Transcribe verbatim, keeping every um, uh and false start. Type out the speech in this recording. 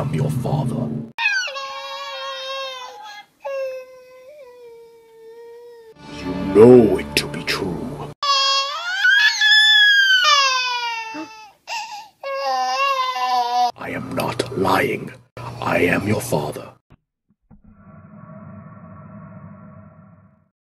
am your father. You know it to be true. I am not lying. I am your father.